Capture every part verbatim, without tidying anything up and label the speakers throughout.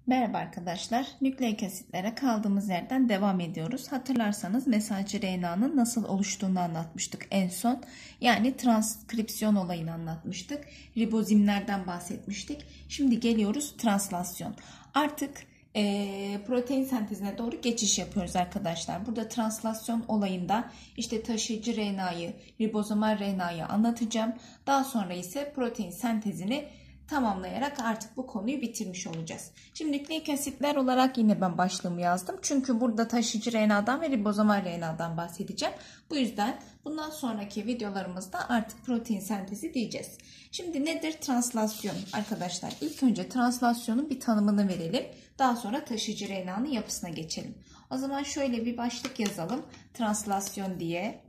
Speaker 1: Merhaba arkadaşlar. Nükleik asitlere kaldığımız yerden devam ediyoruz. Hatırlarsanız mesajcı R N A'nın nasıl oluştuğunu anlatmıştık en son. Yani transkripsiyon olayını anlatmıştık. Ribozimlerden bahsetmiştik. Şimdi geliyoruz translasyon. Artık e, protein sentezine doğru geçiş yapıyoruz arkadaşlar. Burada translasyon olayında işte taşıyıcı R N A'yı, ribozomal R N A'yı anlatacağım. Daha sonra ise protein sentezini tamamlayarak artık bu konuyu bitirmiş olacağız. Şimdi nükleik asitler olarak yine ben başlığımı yazdım. Çünkü burada taşıyıcı R N A'dan ve ribozomal R N A'dan bahsedeceğim. Bu yüzden bundan sonraki videolarımızda artık protein sentezi diyeceğiz. Şimdi nedir translasyon arkadaşlar? İlk önce translasyonun bir tanımını verelim. Daha sonra taşıyıcı R N A'nın yapısına geçelim. O zaman şöyle bir başlık yazalım. Translasyon diye.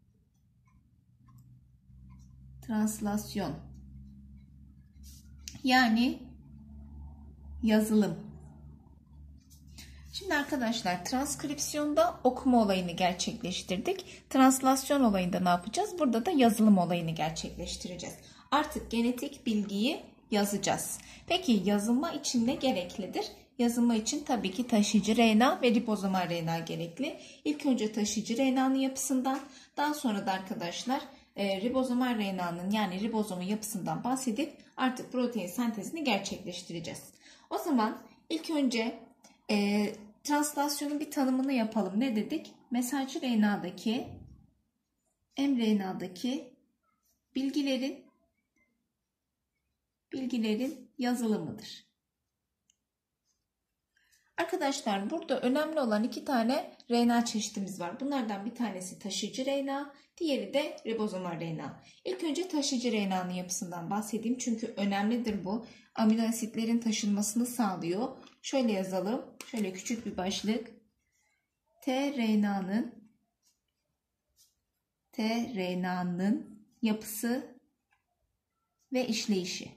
Speaker 1: Translasyon. Yani yazılım. Şimdi arkadaşlar transkripsiyonda okuma olayını gerçekleştirdik. Translasyon olayında ne yapacağız? Burada da yazılım olayını gerçekleştireceğiz. Artık genetik bilgiyi yazacağız. Peki yazılma için ne gereklidir? Yazılma için tabii ki taşıyıcı R N A ve ribozomal R N A gerekli. İlk önce taşıyıcı R N A'nın yapısından, daha sonra da arkadaşlar e, ribozomal R N A'nın yani ribozomun yapısından bahsedip artık protein sentezini gerçekleştireceğiz. O zaman ilk önce e, translasyonun bir tanımını yapalım. Ne dedik? Mesajcı R N A'daki mRNA'daki bilgilerin bilgilerin yazılımıdır. Arkadaşlar burada önemli olan iki tane R N A çeşitimiz var. Bunlardan bir tanesi taşıyıcı R N A, diğeri de ribozomal R N A. İlk önce taşıyıcı R N A'nın yapısından bahsedeyim çünkü önemlidir bu. Amino asitlerin taşınmasını sağlıyor. Şöyle yazalım. Şöyle küçük bir başlık. tRNA'nın tRNA'nın yapısı ve işleyişi.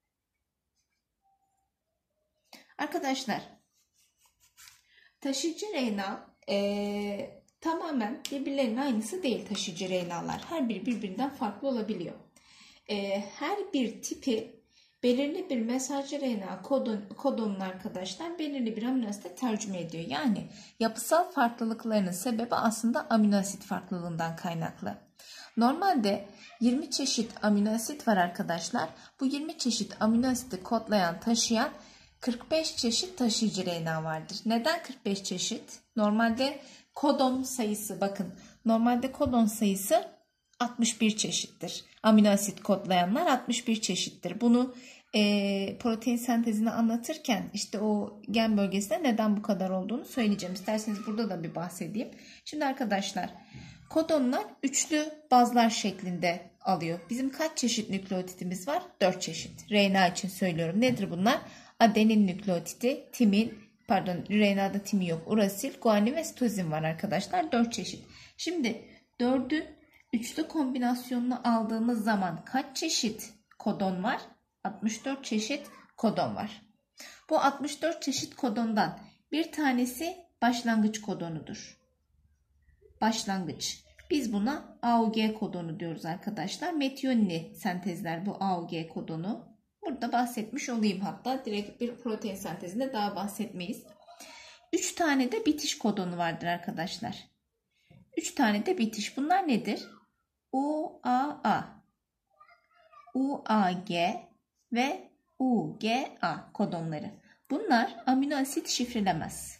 Speaker 1: Arkadaşlar taşıyıcı R N A e, tamamen birbirlerinin aynısı değil taşıyıcı R N A'lar. Her biri birbirinden farklı olabiliyor. E, her bir tipi belirli bir mesajcı R N A kodon, kodonun arkadaşlar belirli bir amino asite tercüme ediyor. Yani yapısal farklılıklarının sebebi aslında amino asit farklılığından kaynaklı. Normalde yirmi çeşit amino asit var arkadaşlar. Bu yirmi çeşit amino asiti kodlayan, taşıyan kırk beş çeşit taşıyıcı R N A vardır. Neden kırk beş çeşit? Normalde kodon sayısı bakın. Normalde kodon sayısı altmış bir çeşittir. Amino asit kodlayanlar altmış bir çeşittir. Bunu e, protein sentezini anlatırken işte o gen bölgesinde neden bu kadar olduğunu söyleyeceğim. İsterseniz burada da bir bahsedeyim. Şimdi arkadaşlar kodonlar üçlü bazlar şeklinde alıyor. Bizim kaç çeşit nükleotidimiz var? dört çeşit. R N A için söylüyorum. Nedir bunlar? Adenin nükleotidi, timin, pardon R N A'da timi yok. Urasil, guanin ve sitozin var arkadaşlar. dört çeşit. Şimdi dördün üçlü kombinasyonunu aldığımız zaman kaç çeşit kodon var? altmış dört çeşit kodon var. Bu altmış dört çeşit kodondan bir tanesi başlangıç kodonudur. Başlangıç. Biz buna A U G kodonu diyoruz arkadaşlar. Metioninli sentezler bu A U G kodonu. Burada bahsetmiş olayım hatta. Direkt bir protein sentezinde daha bahsetmeyiz. üç tane de bitiş kodonu vardır arkadaşlar. üç tane de bitiş. Bunlar nedir? U A A, U A G ve U G A kodonları. Bunlar amino asit şifrelemez.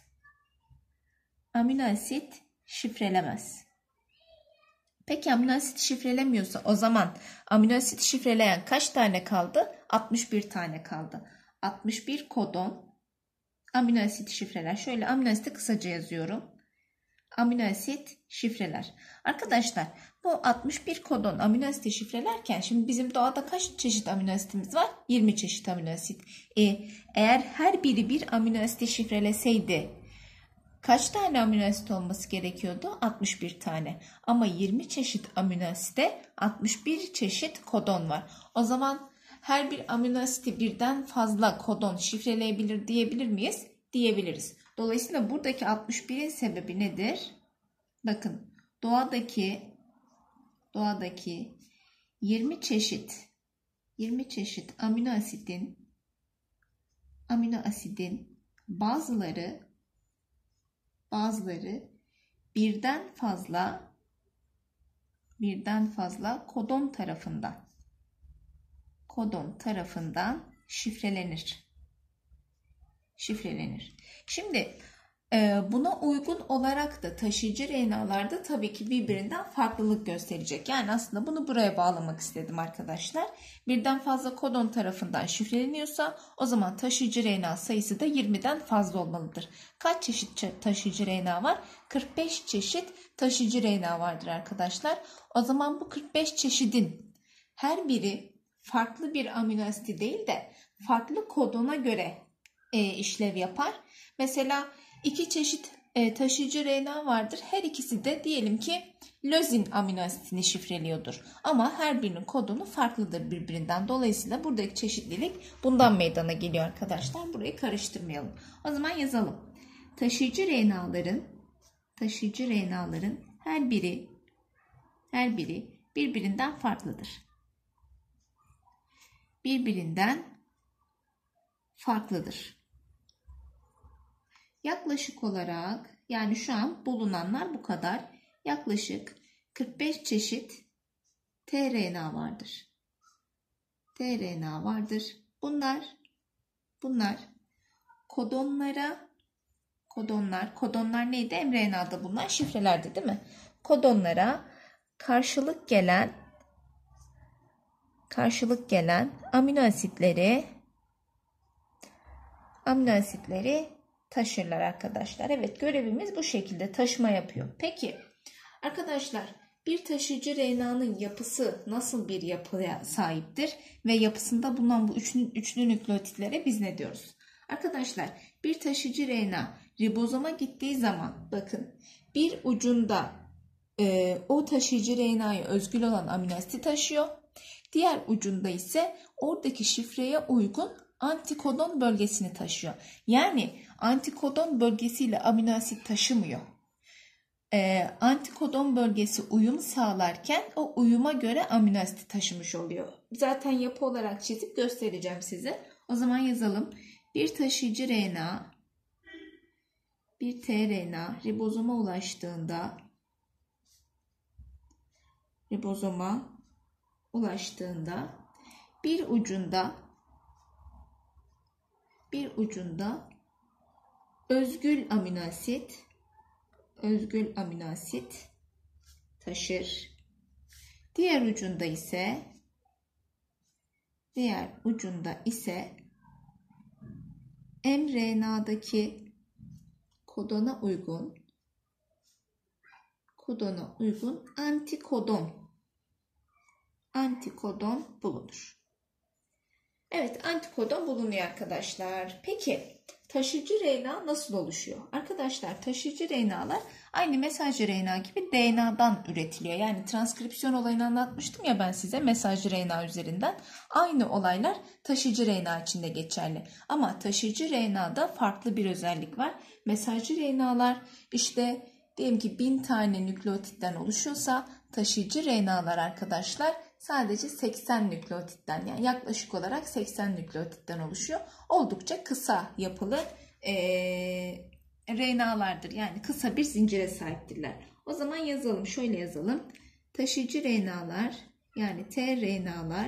Speaker 1: Amino asit şifrelemez. Peki amino asit şifrelemiyorsa o zaman amino asit şifreleyen kaç tane kaldı? altmış bir tane kaldı. altmış bir kodon amino asit şifreler. Şöyle amino asiti kısaca yazıyorum. Amino asit şifreler. Arkadaşlar bu altmış bir kodon amino asiti şifrelerken şimdi bizim doğada kaç çeşit amino asitimiz var? yirmi çeşit amino asit. E, eğer her biri bir amino asiti şifreleseydi kaç tane amino asit olması gerekiyordu? altmış bir tane. Ama yirmi çeşit amino asite altmış bir çeşit kodon var. O zaman her bir amino asiti birden fazla kodon şifreleyebilir diyebilir miyiz? Diyebiliriz. Dolayısıyla buradaki altmış birin sebebi nedir? Bakın doğadaki doğadaki yirmi çeşit yirmi çeşit amino asidin amino asidin bazıları bazıları birden fazla birden fazla kodon tarafından kodon tarafından şifrelenir. Şifrelenir. Şimdi buna uygun olarak da taşıyıcı R N A'larda tabii ki birbirinden farklılık gösterecek. Yani aslında bunu buraya bağlamak istedim arkadaşlar. Birden fazla kodon tarafından şifreleniyorsa o zaman taşıyıcı R N A sayısı da yirmiden fazla olmalıdır. Kaç çeşit taşıyıcı R N A var? kırk beş çeşit taşıyıcı R N A vardır arkadaşlar. O zaman bu kırk beş çeşidin her biri farklı bir amino asiti değil de farklı kodona göre e, işlev yapar. Mesela İki çeşit e, taşıyıcı R N A vardır. Her ikisi de diyelim ki lözin amino asitini şifreliyordur. Ama her birinin kodonu farklıdır birbirinden. Dolayısıyla buradaki çeşitlilik bundan meydana geliyor arkadaşlar. Burayı karıştırmayalım. O zaman yazalım. Taşıyıcı R N A'ların taşıyıcı R N A'ların her biri her biri birbirinden farklıdır. Birbirinden farklıdır. Yaklaşık olarak yani şu an bulunanlar bu kadar. Yaklaşık kırk beş çeşit tRNA vardır. tRNA vardır. Bunlar bunlar kodonlara kodonlar kodonlar neydi? mRNA'da bulunan şifrelerdi değil mi? Kodonlara karşılık gelen karşılık gelen amino asitleri amino asitleri taşırlar arkadaşlar. Evet, görevimiz bu şekilde taşıma yapıyor. Peki arkadaşlar, bir taşıyıcı R N A'nın yapısı nasıl bir yapıya sahiptir ve yapısında bulunan bu üçlü, üçlü nükleotitlere biz ne diyoruz? Arkadaşlar, bir taşıyıcı R N A ribozoma gittiği zaman bakın bir ucunda e, o taşıyıcı R N A'ya özgül olan amino asit taşıyor. Diğer ucunda ise oradaki şifreye uygun antikodon bölgesini taşıyor. Yani antikodon bölgesiyle amino asit taşımıyor. Ee, antikodon bölgesi uyum sağlarken o uyuma göre amino asit taşımış oluyor. Zaten yapı olarak çizip göstereceğim size. O zaman yazalım. Bir taşıyıcı R N A bir tRNA ribozoma ulaştığında ribozoma ulaştığında bir ucunda bir ucunda özgül amino asit özgül amino asit taşır. Diğer ucunda ise diğer ucunda ise mRNA'daki kodona uygun kodona uygun antikodon antikodon bulunur. Evet, antikodon bulunuyor arkadaşlar. Peki taşıyıcı R N A nasıl oluşuyor? Arkadaşlar, taşıyıcı R N A'lar aynı mesajcı R N A gibi D N A'dan üretiliyor. Yani transkripsiyon olayını anlatmıştım ya ben size mesajcı R N A üzerinden. Aynı olaylar taşıyıcı R N A için de geçerli. Ama taşıyıcı R N A'da farklı bir özellik var. Mesajcı R N A'lar işte diyelim ki bin tane nükleotitten oluşuyorsa taşıyıcı R N A'lar arkadaşlar sadece seksen nükleotitten, yani yaklaşık olarak seksen nükleotitten oluşuyor. Oldukça kısa yapılı e, R N A'lardır. Yani kısa bir zincire sahiptirler. O zaman yazalım. Şöyle yazalım. Taşıyıcı R N A'lar yani tRNA'lar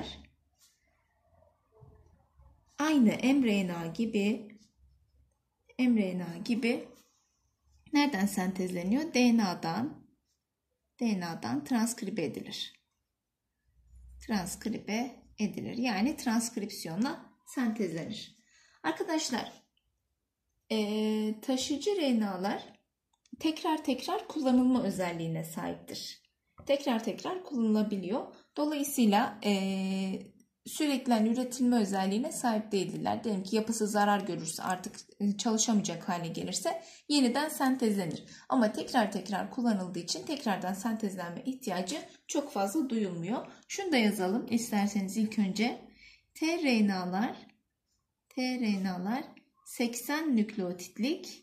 Speaker 1: aynı mRNA gibi mRNA gibi nereden sentezleniyor? D N A'dan D N A'dan transkribe edilir. Transkribe edilir. Yani transkripsiyonla sentezlenir. Arkadaşlar, e, taşıyıcı R N A'lar tekrar tekrar kullanılma özelliğine sahiptir. Tekrar tekrar kullanılabiliyor. Dolayısıyla e, sürekli üretilme özelliğine sahip değildirler. Diyelim ki yapısı zarar görürse, artık çalışamayacak hale gelirse yeniden sentezlenir. Ama tekrar tekrar kullanıldığı için tekrardan sentezlenme ihtiyacı çok fazla duyulmuyor. Şunu da yazalım isterseniz ilk önce. tRNA'lar tRNA'lar seksen nükleotitlik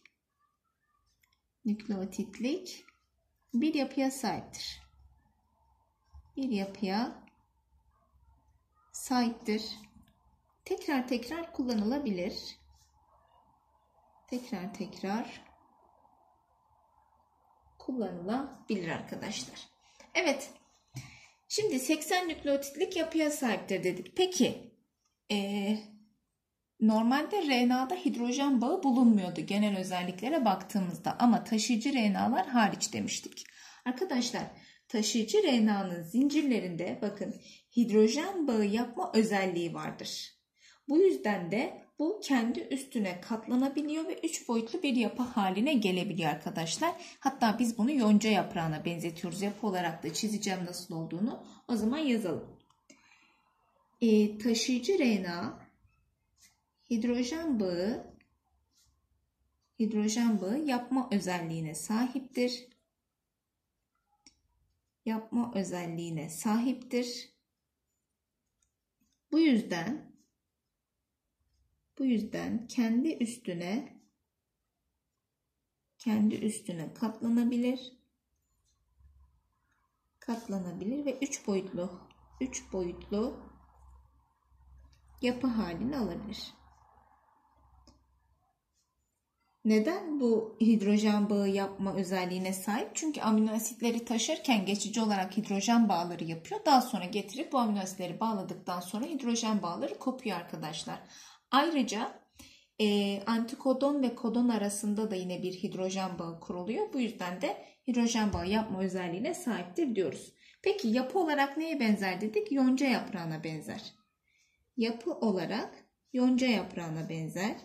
Speaker 1: nükleotitlik bir yapıya sahiptir. Bir yapıya sahiptir. Tekrar tekrar kullanılabilir. tekrar tekrar kullanılabilir arkadaşlar. Evet. Şimdi seksen nükleotitlik yapıya sahiptir dedik. Peki ee, normalde R N A'da hidrojen bağı bulunmuyordu genel özelliklere baktığımızda ama taşıyıcı R N A'lar hariç demiştik. Arkadaşlar taşıyıcı R N A'nın zincirlerinde bakın hidrojen bağı yapma özelliği vardır. Bu yüzden de bu kendi üstüne katlanabiliyor ve üç boyutlu bir yapı haline gelebiliyor arkadaşlar. Hatta biz bunu yonca yaprağına benzetiyoruz. Yapı olarak da çizeceğim nasıl olduğunu. O zaman yazalım. E, taşıyıcı R N A hidrojen bağı hidrojen bağı yapma özelliğine sahiptir. Yapma özelliğine sahiptir. Bu yüzden Bu yüzden kendi üstüne kendi üstüne katlanabilir. Katlanabilir ve üç boyutlu üç boyutlu yapı halini alabilir. Neden bu hidrojen bağı yapma özelliğine sahip? Çünkü amino asitleri taşırken geçici olarak hidrojen bağları yapıyor. Daha sonra getirip bu amino asitleri bağladıktan sonra hidrojen bağları kopuyor arkadaşlar. Ayrıca e, antikodon ve kodon arasında da yine bir hidrojen bağı kuruluyor. Bu yüzden de hidrojen bağı yapma özelliğine sahiptir diyoruz. Peki yapı olarak neye benzer dedik? Yonca yaprağına benzer. Yapı olarak yonca yaprağına benzer.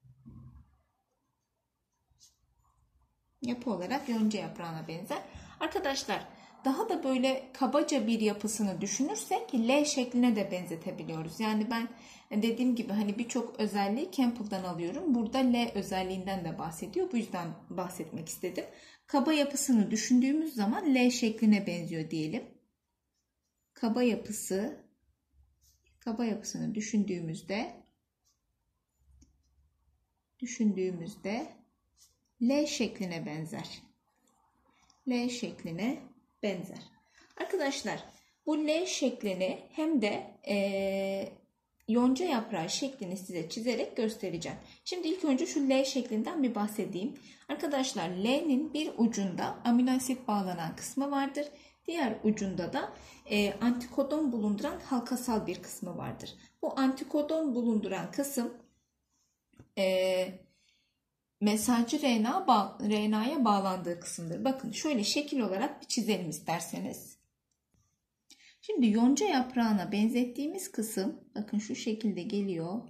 Speaker 1: Yapı olarak yonca yaprağına benzer. Arkadaşlar daha da böyle kabaca bir yapısını düşünürsek L şekline de benzetebiliyoruz. Yani ben dediğim gibi hani birçok özelliği Campbell'dan alıyorum. Burada L özelliğinden de bahsediyor. Bu yüzden bahsetmek istedim. Kaba yapısını düşündüğümüz zaman L şekline benziyor diyelim. Kaba yapısı kaba yapısını düşündüğümüzde düşündüğümüzde L şekline benzer. L şekline benzer. Arkadaşlar bu L şeklini hem de e, yonca yaprağı şeklini size çizerek göstereceğim. Şimdi ilk önce şu L şeklinden bir bahsedeyim. Arkadaşlar L'nin bir ucunda amino asit bağlanan kısmı vardır. Diğer ucunda da e, antikodon bulunduran halkasal bir kısmı vardır. Bu antikodon bulunduran kısım e, mesajcı R N A bağ, R N A'ya bağlandığı kısımdır. Bakın şöyle şekil olarak bir çizelim isterseniz. Şimdi yonca yaprağına benzettiğimiz kısım bakın şu şekilde geliyor.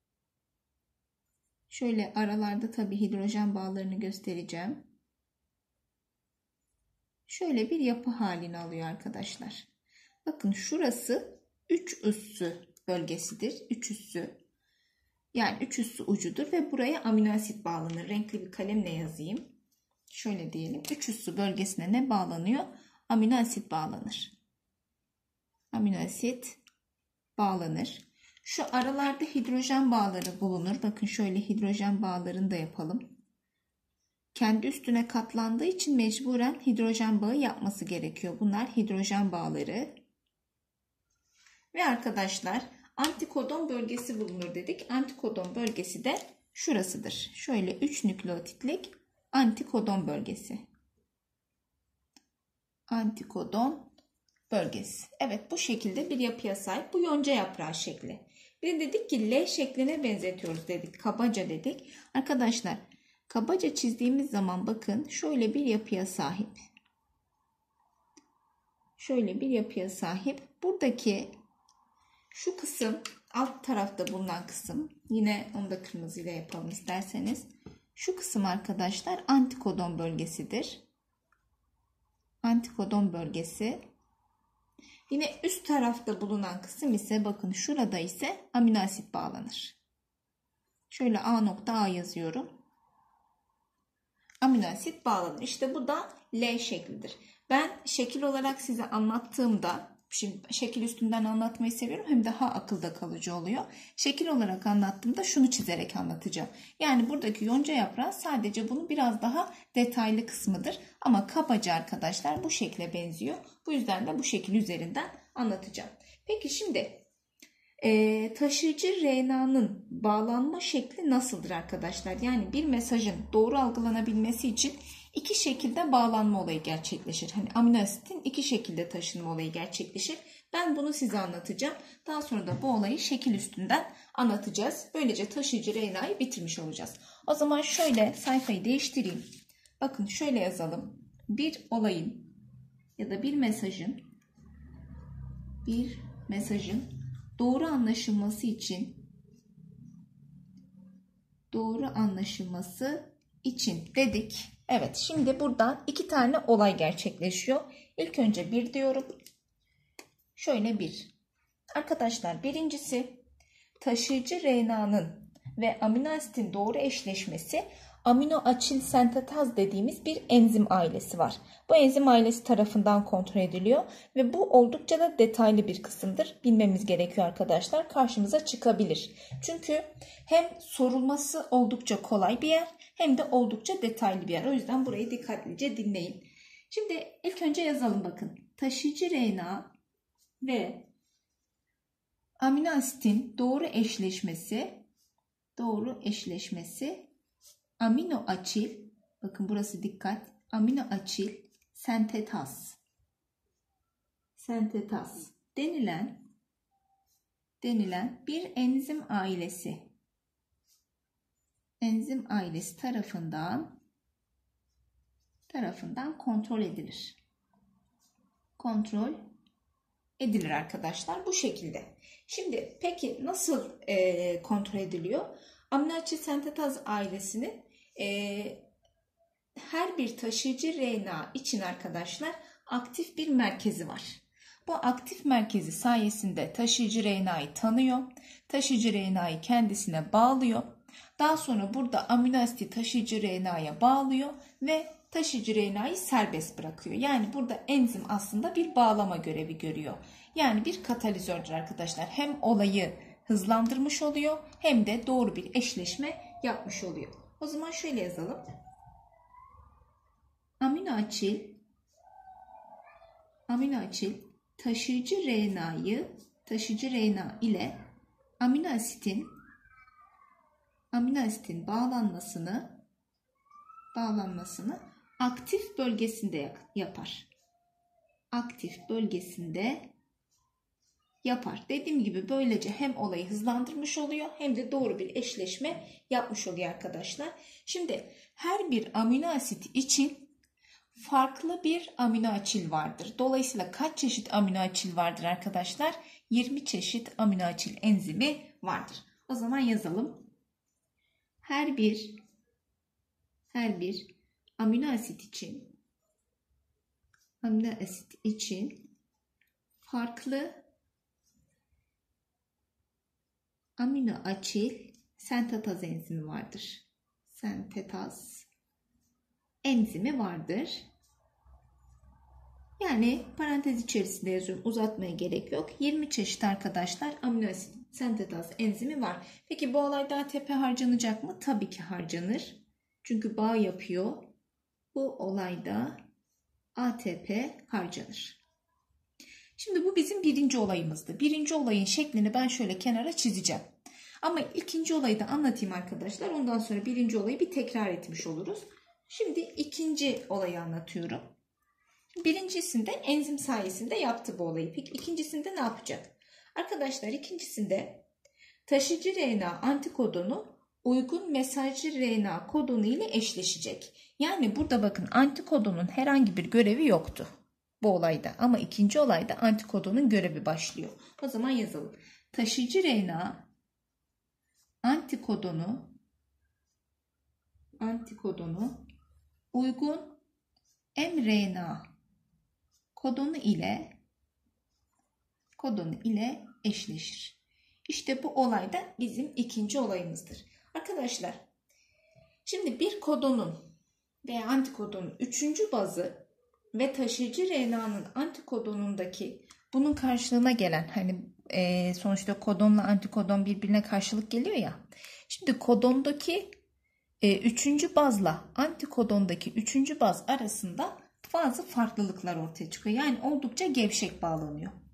Speaker 1: Şöyle aralarda tabii hidrojen bağlarını göstereceğim. Şöyle bir yapı halini alıyor arkadaşlar. Bakın şurası üç üssü bölgesidir. üç üssü. Yani üç üssü ucudur ve buraya amino asit bağlanır. Renkli bir kalemle yazayım. Şöyle diyelim. üç üssü bölgesine ne bağlanıyor? Amino asit bağlanır. Amino asit bağlanır. Şu aralarda hidrojen bağları bulunur. Bakın şöyle hidrojen bağlarını da yapalım. Kendi üstüne katlandığı için mecburen hidrojen bağı yapması gerekiyor. Bunlar hidrojen bağları. Ve arkadaşlar antikodon bölgesi bulunur dedik. Antikodon bölgesi de şurasıdır. Şöyle üç nükleotitlik antikodon bölgesi. Antikodon bölgesi. Evet bu şekilde bir yapıya sahip. Bu yonca yaprağı şekli. Bir de dedik ki L şekline benzetiyoruz dedik. Kabaca dedik. Arkadaşlar kabaca çizdiğimiz zaman bakın şöyle bir yapıya sahip. Şöyle bir yapıya sahip. Buradaki şu kısım alt tarafta bulunan kısım. Yine onu da kırmızıyla yapalım isterseniz. Şu kısım arkadaşlar antikodon bölgesidir. Antikodon bölgesi. Yine üst tarafta bulunan kısım ise bakın şurada ise amino asit bağlanır. Şöyle A nokta A yazıyorum. Amino asit bağlanır. İşte bu da L şeklidir. Ben şekil olarak size anlattığımda, şimdi şekil üstünden anlatmayı seviyorum hem daha akılda kalıcı oluyor. Şekil olarak anlattığımda şunu çizerek anlatacağım. Yani buradaki yonca yaprağı sadece bunun biraz daha detaylı kısmıdır. Ama kabaca arkadaşlar bu şekle benziyor. Bu yüzden de bu şekil üzerinden anlatacağım. Peki şimdi e, taşıyıcı R N A'nın bağlanma şekli nasıldır arkadaşlar? Yani bir mesajın doğru algılanabilmesi için iki şekilde bağlanma olayı gerçekleşir. Hani amino asitin iki şekilde taşınma olayı gerçekleşir. Ben bunu size anlatacağım. Daha sonra da bu olayı şekil üstünden anlatacağız. Böylece taşıyıcı R N A'yı bitirmiş olacağız. O zaman şöyle sayfayı değiştireyim. Bakın şöyle yazalım. Bir olayın ya da bir mesajın bir mesajın doğru anlaşılması için doğru anlaşılması için dedik. Evet, şimdi buradan iki tane olay gerçekleşiyor. İlk önce bir diyorum. Şöyle bir. Arkadaşlar birincisi taşıyıcı R N A'nın ve amino asitin doğru eşleşmesi amino açil sentetaz dediğimiz bir enzim ailesi var. Bu enzim ailesi tarafından kontrol ediliyor ve bu oldukça da detaylı bir kısımdır. Bilmemiz gerekiyor arkadaşlar. Karşımıza çıkabilir. Çünkü hem sorulması oldukça kolay bir yer hem de oldukça detaylı bir yer. O yüzden burayı dikkatlice dinleyin. Şimdi ilk önce yazalım bakın. Taşıyıcı R N A ve amino asitin doğru eşleşmesi doğru eşleşmesi amino açil, bakın burası dikkat, amino açil sentetaz sentetaz denilen denilen bir enzim ailesi enzim ailesi tarafından tarafından kontrol edilir. Kontrol edilir arkadaşlar bu şekilde. Şimdi peki nasıl e, kontrol ediliyor? Amino açil sentetaz ailesinin e, her bir taşıyıcı R N A için arkadaşlar aktif bir merkezi var. Bu aktif merkezi sayesinde taşıyıcı R N A'yı tanıyor. Taşıyıcı R N A'yı kendisine bağlıyor. Daha sonra burada amino asiti taşıyıcı R N A'ya bağlıyor ve taşıyıcı R N A'yı serbest bırakıyor. Yani burada enzim aslında bir bağlama görevi görüyor. Yani bir katalizördür arkadaşlar. Hem olayı hızlandırmış oluyor hem de doğru bir eşleşme yapmış oluyor. O zaman şöyle yazalım. Amino açil amino açil taşıyıcı R N A'yı taşıyıcı R N A ile amino asitin amino asitin bağlanmasını bağlanmasını aktif bölgesinde yapar. Aktif bölgesinde yapar. Dediğim gibi böylece hem olayı hızlandırmış oluyor hem de doğru bir eşleşme yapmış oluyor arkadaşlar. Şimdi her bir amino asit için farklı bir amino açil vardır. Dolayısıyla kaç çeşit amino açil vardır arkadaşlar? yirmi çeşit amino açil enzimi vardır. O zaman yazalım. Her bir her bir amino asit için amino asit için farklı amino açil sentetaz enzimi vardır. Sentetaz enzimi vardır. Yani parantez içerisinde yazıyorum. Uzatmaya gerek yok. yirmi çeşit arkadaşlar amino asit sentetaz enzimi var. Peki bu olayda A T P harcanacak mı? Tabii ki harcanır. Çünkü bağ yapıyor. Bu olayda A T P harcanır. Şimdi bu bizim birinci olayımızdı. Birinci olayın şeklini ben şöyle kenara çizeceğim. Ama ikinci olayı da anlatayım arkadaşlar. Ondan sonra birinci olayı bir tekrar etmiş oluruz. Şimdi ikinci olayı anlatıyorum. Birincisinde enzim sayesinde yaptı bu olayı. Peki ikincisinde ne yapacak? Arkadaşlar ikincisinde taşıyıcı R N A antikodonu uygun mesajcı R N A kodonu ile eşleşecek. Yani burada bakın antikodonun herhangi bir görevi yoktu bu olayda. Ama ikinci olayda antikodonun görevi başlıyor. O zaman yazalım. Taşıyıcı R N A antikodonu antikodonu uygun mRNA kodonu ile kodonu ile eşleşir. İşte bu olay da bizim ikinci olayımızdır. Arkadaşlar şimdi bir kodonun veya antikodonun üçüncü bazı ve taşıyıcı R N A'nın antikodonundaki bunun karşılığına gelen hani e, sonuçta kodonla antikodon birbirine karşılık geliyor ya. Şimdi kodondaki e, üçüncü bazla antikodondaki üçüncü baz arasında bazı farklılıklar ortaya çıkıyor. Yani oldukça gevşek bağlanıyor.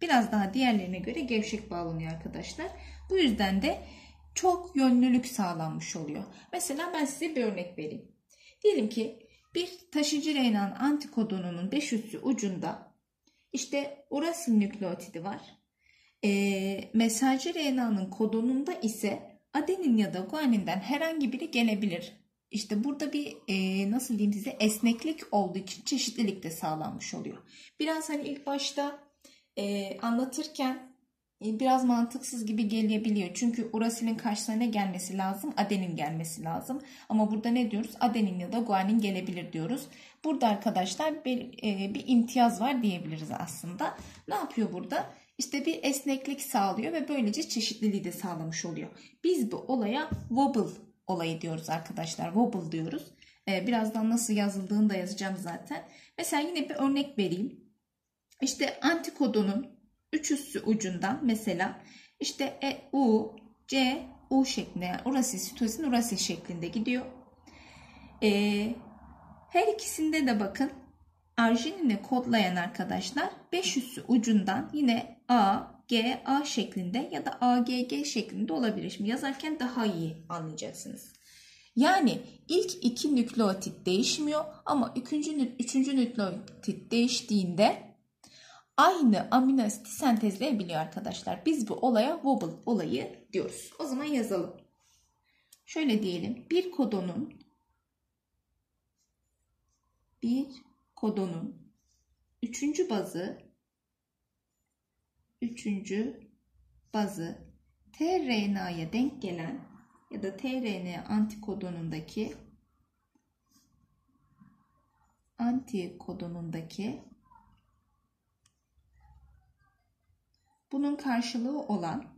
Speaker 1: Biraz daha diğerlerine göre gevşek bağlanıyor arkadaşlar. Bu yüzden de çok yönlülük sağlanmış oluyor. Mesela ben size bir örnek vereyim. Diyelim ki bir taşıyıcı R N A'nın antikodonunun beş üssü ucunda işte urasil nükleotidi var. E, mesajcı R N A'nın kodonunda ise adenin ya da guaninden herhangi biri gelebilir. İşte burada bir e, nasıl diyeyim size, esneklik olduğu için çeşitlilik de sağlanmış oluyor. Biraz hani ilk başta e, anlatırken e, biraz mantıksız gibi gelebiliyor. Çünkü urasilin karşısına ne gelmesi lazım? Adenin gelmesi lazım. Ama burada ne diyoruz? Adenin ya da guanin gelebilir diyoruz. Burada arkadaşlar bir, e, bir imtiyaz var diyebiliriz aslında. Ne yapıyor burada? İşte bir esneklik sağlıyor ve böylece çeşitliliği de sağlamış oluyor. Biz bu olaya wobble olayı diyoruz arkadaşlar. Wobble diyoruz. Ee, birazdan nasıl yazıldığını da yazacağım zaten. Mesela yine bir örnek vereyim. İşte antikodonun üç üssü ucundan mesela işte E, U, C, U şeklinde, yani urasil, sitozin, urasil şeklinde gidiyor. Ee, her ikisinde de bakın arginini kodlayan arkadaşlar beş üssü ucundan yine A, G, A şeklinde ya da A, G, G şeklinde olabilir. Şimdi yazarken daha iyi anlayacaksınız. Yani ilk iki nükleotit değişmiyor ama üçüncü, üçüncü nükleotit değiştiğinde aynı amino asiti sentezleyebiliyor arkadaşlar. Biz bu olaya wobble olayı diyoruz. O zaman yazalım. Şöyle diyelim. Bir kodonun bir kodonun üçüncü bazı üçüncü bazı tRNA'ya denk gelen ya da tRNA antikodonundaki antikodonundaki bunun karşılığı olan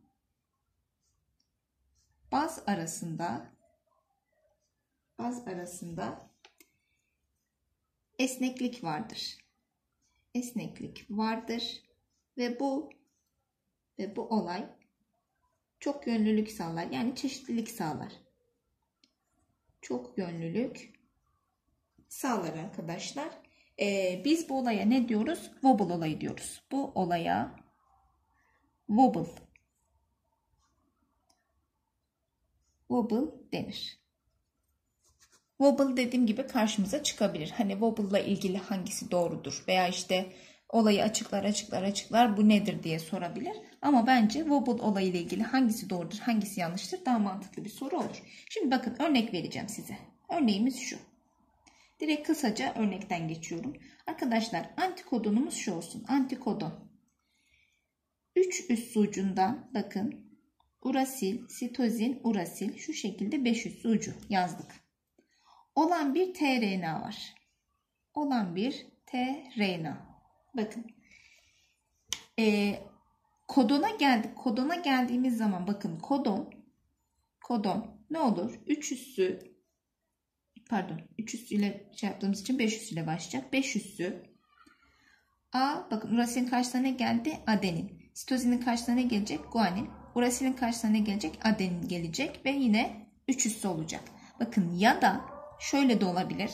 Speaker 1: baz arasında baz arasında esneklik vardır. Esneklik vardır ve bu ve bu olay çok yönlülük sağlar. Yani çeşitlilik sağlar. Çok yönlülük sağlar arkadaşlar. Ee, biz bu olaya ne diyoruz? Wobble olayı diyoruz. Bu olaya wobble wobble denir. Wobble dediğim gibi karşımıza çıkabilir. Hani wobble ile ilgili hangisi doğrudur veya işte olayı açıklar açıklar açıklar bu nedir diye sorabilir. Ama bence wobble olayı ile ilgili hangisi doğrudur, hangisi yanlıştır daha mantıklı bir soru olur. Şimdi bakın örnek vereceğim size. Örneğimiz şu. Direkt kısaca örnekten geçiyorum. Arkadaşlar antikodonumuz şu olsun. Antikodon. üç üssü ucundan bakın urasil, sitozin, urasil şu şekilde beş üssü ucu yazdık. Olan bir tRNA var. Olan bir tRNA. Bakın. Ee, kodona geldik. Kodona geldiğimiz zaman bakın kodon kodon ne olur? üç üssü pardon üç üssüyle şey yaptığımız için beş üssüyle başlayacak. beş üssü A, bakın urasilin karşısına ne geldi? Adenin. Sitozinin karşısına ne gelecek? Guanin. Urasilin karşısına ne gelecek? Adenin gelecek ve yine üç üssü olacak. Bakın ya da şöyle de olabilir.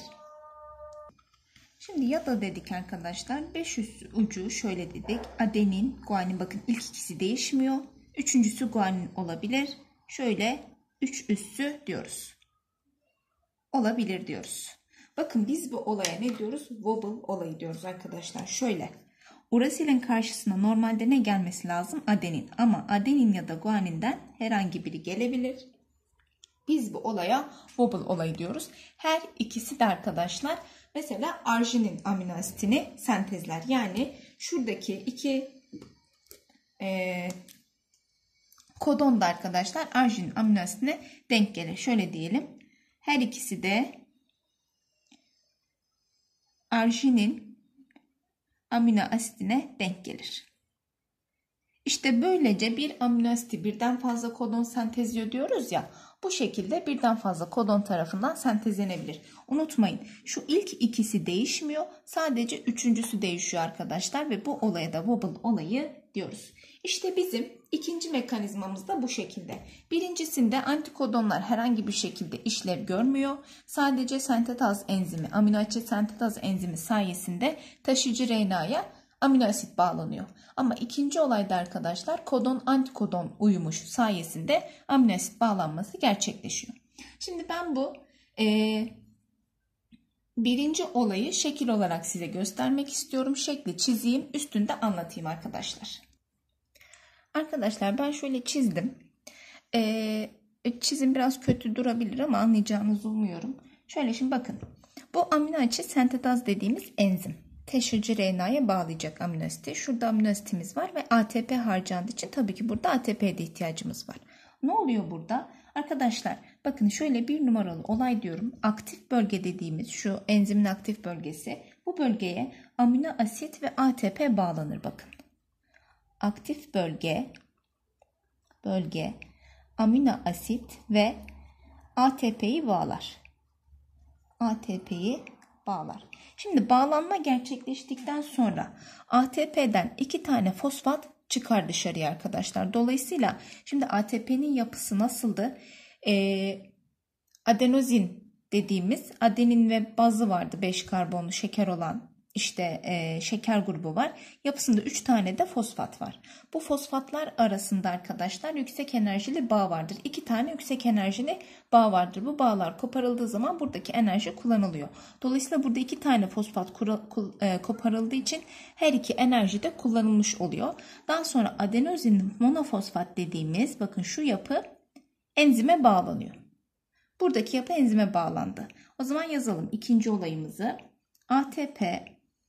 Speaker 1: Şimdi ya da dedik arkadaşlar. beş üssü ucu şöyle dedik. Adenin, guanin, bakın ilk ikisi değişmiyor. Üçüncüsü guanin olabilir. Şöyle üç üssü diyoruz. Olabilir diyoruz. Bakın biz bu olaya ne diyoruz? Wobble olayı diyoruz arkadaşlar. Şöyle. Urasilin karşısına normalde ne gelmesi lazım? Adenin. Ama adenin ya da guaninden herhangi biri gelebilir. Biz bu olaya wobble olayı diyoruz. Her ikisi de arkadaşlar mesela arginin amino asitini sentezler. Yani şuradaki iki e, kodon da arkadaşlar arginin amino asitine denk gelir. Şöyle diyelim. Her ikisi de arginin amino asitine denk gelir. İşte böylece bir amino asiti birden fazla kodon sentezliyor diyoruz ya. Bu şekilde birden fazla kodon tarafından sentezlenebilir. Unutmayın şu ilk ikisi değişmiyor. Sadece üçüncüsü değişiyor arkadaşlar. Ve bu olaya da wobble olayı diyoruz. İşte bizim ikinci mekanizmamız da bu şekilde. Birincisinde antikodonlar herhangi bir şekilde işlev görmüyor. Sadece sentetaz enzimi, amino asit sentetaz enzimi sayesinde taşıyıcı R N A'ya amino asit bağlanıyor. Ama ikinci olayda arkadaşlar kodon antikodon uyumu sayesinde amino asit bağlanması gerçekleşiyor. Şimdi ben bu e, birinci olayı şekil olarak size göstermek istiyorum. Şekli çizeyim, üstünde anlatayım arkadaşlar. Arkadaşlar ben şöyle çizdim. E, çizim biraz kötü durabilir ama anlayacağınızı umuyorum. Şöyle şimdi bakın. Bu amino asit sentetaz dediğimiz enzim. Taşıyıcı R N A'ya bağlayacak amino asiti. Şurada amino asitimiz var ve A T P harcandığı için tabii ki burada A T P'ye de ihtiyacımız var. Ne oluyor burada? Arkadaşlar bakın şöyle bir numaralı olay diyorum. Aktif bölge dediğimiz şu enzimin aktif bölgesi. Bu bölgeye amino asit ve A T P bağlanır bakın. Aktif bölge, bölge, amino asit ve A T P'yi bağlar. A T P'yi bağlar. Şimdi bağlanma gerçekleştikten sonra A T P'den iki tane fosfat çıkar dışarıya arkadaşlar. Dolayısıyla şimdi A T P'nin yapısı nasıldı? Ee, adenozin dediğimiz adenin ve bazı vardı. beş karbonlu şeker olan işte e, şeker grubu var. Yapısında üç tane de fosfat var. Bu fosfatlar arasında arkadaşlar yüksek enerjili bağ vardır. iki tane yüksek enerjili bağ vardır. Bu bağlar koparıldığı zaman buradaki enerji kullanılıyor. Dolayısıyla burada iki tane fosfat koparıldığı için her iki enerji de kullanılmış oluyor. Daha sonra adenozin monofosfat dediğimiz bakın şu yapı enzime bağlanıyor. Buradaki yapı enzime bağlandı. O zaman yazalım ikinci olayımızı. A T P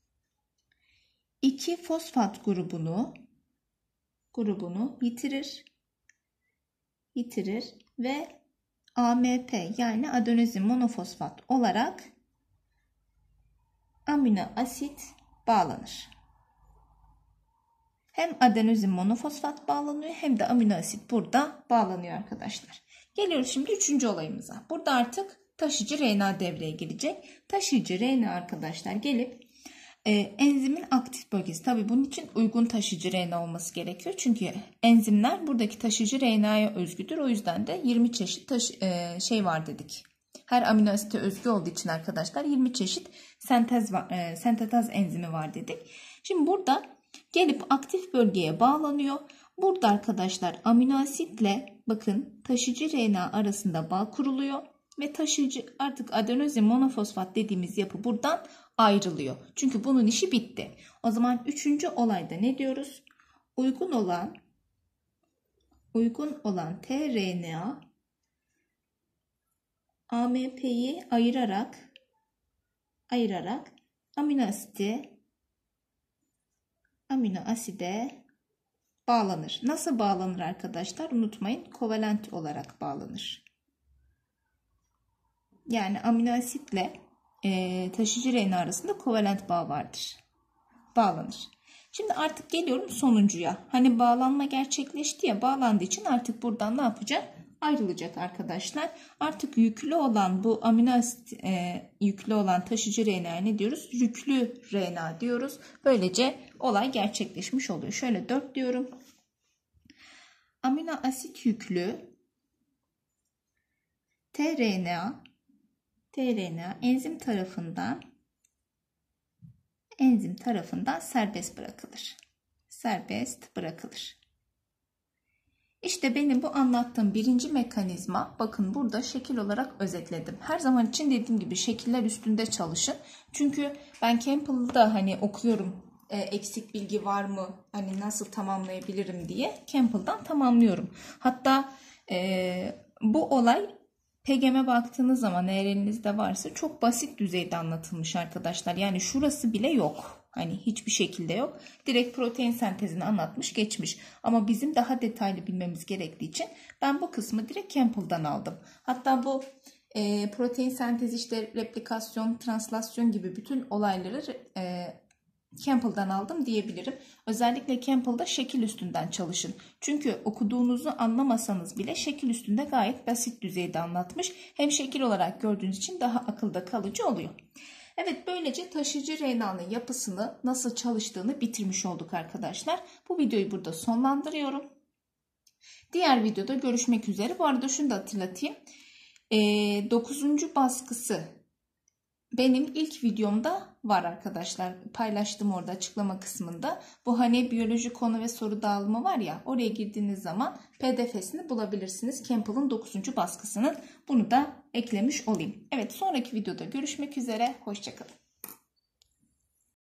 Speaker 1: iki fosfat grubunu grubunu yitirir. Yitirir ve A M P yani adenozin monofosfat olarak amino asit bağlanır. Hem adenozin monofosfat bağlanıyor hem de amino asit burada bağlanıyor arkadaşlar. Geliyoruz şimdi üçüncü olayımıza. Burada artık taşıyıcı R N A devreye girecek. Taşıyıcı R N A arkadaşlar gelip e, enzimin aktif bölgesi. Tabii bunun için uygun taşıyıcı R N A olması gerekiyor. Çünkü enzimler buradaki taşıyıcı R N A'ya özgüdür. O yüzden de yirmi çeşit taşı, e, şey var dedik. Her amino asite özgü olduğu için arkadaşlar yirmi çeşit sentez var, e, sentetaz enzimi var dedik. Şimdi burada gelip aktif bölgeye bağlanıyor. Burada arkadaşlar amino asitle bakın taşıyıcı R N A arasında bağ kuruluyor. Ve taşıyıcı artık adenozin monofosfat dediğimiz yapı buradan ayrılıyor. Çünkü bunun işi bitti. O zaman üçüncü olayda ne diyoruz? Uygun olan uygun olan tRNA A M P'yi ayırarak ayırarak amino asite amino aside bağlanır. Nasıl bağlanır arkadaşlar? Unutmayın, kovalent olarak bağlanır. Yani amino asitle e, taşıyıcı R N A arasında kovalent bağ vardır. Bağlanır. Şimdi artık geliyorum sonuncuya. Hani bağlanma gerçekleşti ya, bağlandığı için artık buradan ne yapacak? Ayrılacak arkadaşlar. Artık yüklü olan bu amino asit e, yüklü olan taşıyıcı R N A'ya ne diyoruz? Yüklü R N A diyoruz. Böylece olay gerçekleşmiş oluyor. Şöyle dört diyorum. Amino asit yüklü tRNA tRNA enzim tarafından enzim tarafından serbest bırakılır. Serbest bırakılır. İşte benim bu anlattığım birinci mekanizma, bakın burada şekil olarak özetledim. Her zaman için dediğim gibi şekiller üstünde çalışın. Çünkü ben Campbell'da hani okuyorum e, eksik bilgi var mı, hani nasıl tamamlayabilirim diye Campbell'dan tamamlıyorum. Hatta e, bu olay P G M'e baktığınız zaman eğer elinizde varsa çok basit düzeyde anlatılmış arkadaşlar. Yani şurası bile yok. Hani hiçbir şekilde yok. Direkt protein sentezini anlatmış geçmiş. Ama bizim daha detaylı bilmemiz gerektiği için ben bu kısmı direkt Campbell'dan aldım. Hatta bu e, protein sentezi işte replikasyon, translasyon gibi bütün olayları e, Campbell'dan aldım diyebilirim. Özellikle Campbell'da şekil üstünden çalışın. Çünkü okuduğunuzu anlamasanız bile şekil üstünde gayet basit düzeyde anlatmış. Hem şekil olarak gördüğünüz için daha akılda kalıcı oluyor. Evet, böylece taşıyıcı R N A'nın yapısını, nasıl çalıştığını bitirmiş olduk arkadaşlar. Bu videoyu burada sonlandırıyorum. Diğer videoda görüşmek üzere. Bu arada şunu da hatırlatayım. dokuzuncu baskısı benim ilk videomda var arkadaşlar. Paylaştım orada açıklama kısmında. Bu hani biyoloji konu ve soru dağılımı var ya, oraya girdiğiniz zaman P D F'sini bulabilirsiniz. Campbell'ın dokuzuncu baskısının. Bunu da eklemiş olayım. Evet, sonraki videoda görüşmek üzere. Hoşça kalın.